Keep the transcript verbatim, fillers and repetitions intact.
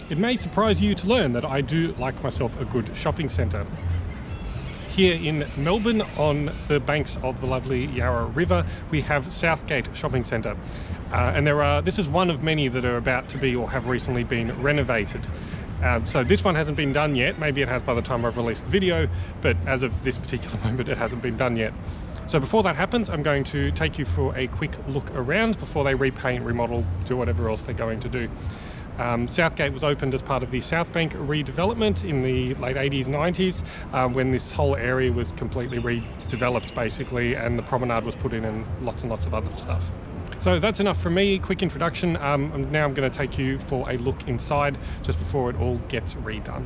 It may surprise you to learn that I do like myself a good shopping centre. Here in Melbourne, on the banks of the lovely Yarra River, we have Southgate Shopping Centre. Uh, and there are, this is one of many that are about to be or have recently been renovated. Um, so this one hasn't been done yet. Maybe it has by the time I've released the video, but as of this particular moment, it hasn't been done yet. So before that happens, I'm going to take you for a quick look around before they repaint, remodel, do whatever else they're going to do. Um, Southgate was opened as part of the South Bank redevelopment in the late eighties, nineties, um, when this whole area was completely redeveloped basically, and the promenade was put in and lots and lots of other stuff. So that's enough from me, quick introduction. Um, now I'm going to take you for a look inside just before it all gets redone.